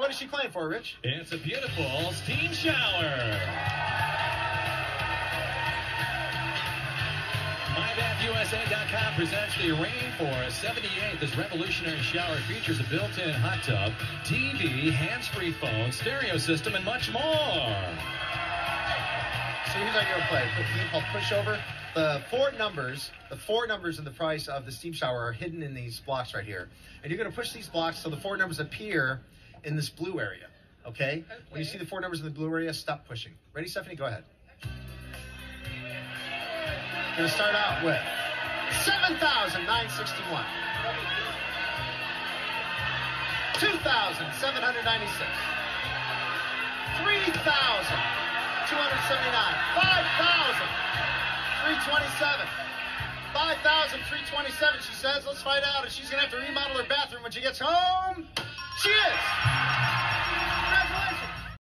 what is she playing for, Rich? It's a beautiful steam shower. MyBathUSA.com presents the Rainforest 78. This revolutionary shower features a built-in hot tub, TV, hands-free phone, stereo system, and much more. So here's how you're going to play. A game called PushOver. The four numbers in the price of the steam shower are hidden in these blocks right here. And you're going to push these blocks so the four numbers appear in this blue area. Okay? When you see the four numbers in the blue area, stop pushing. Ready, Stephanie? Go ahead. We're going to start out with 7,961. 2,796. 3,279. 5,327. 5,327, she says. Let's find out if she's going to have to remodel her bathroom when she gets home. She is.